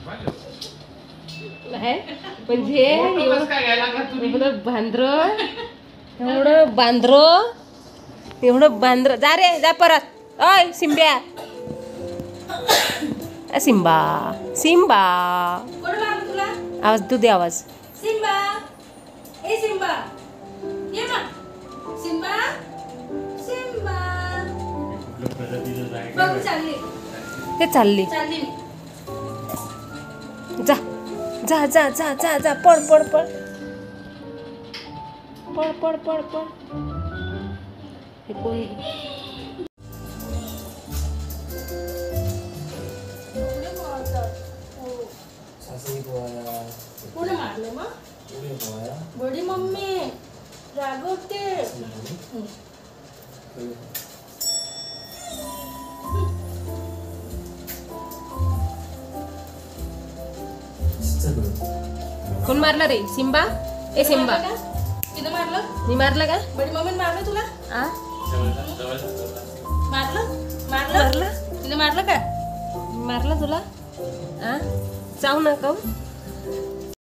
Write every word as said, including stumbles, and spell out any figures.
आहे म्हणजे एवढं बांद्र एवढं बांद्र एवढं बांद्र जा रे जा परत ओय सिंब्या सिम्बा सिम्बा आवाज तू दे आवाज सिम्बा ए सिम्बा ये ना सिम्बा सिम्बा बघ चालली ते चालली चालली जा जा जा जा जा जा पळ पळ पळ पळ पळ पळ पळ हे कोण कोण मारलं मग बडी मम्मी रागवते कोण मारलं रे सिम्बा ए सिम्बा तिने मारलं मी मारलं का बडी मम्मीने मारलं तुला आ मारलं मारलं मारलं तिने मारलं का मारलं तुला आ जाऊ नका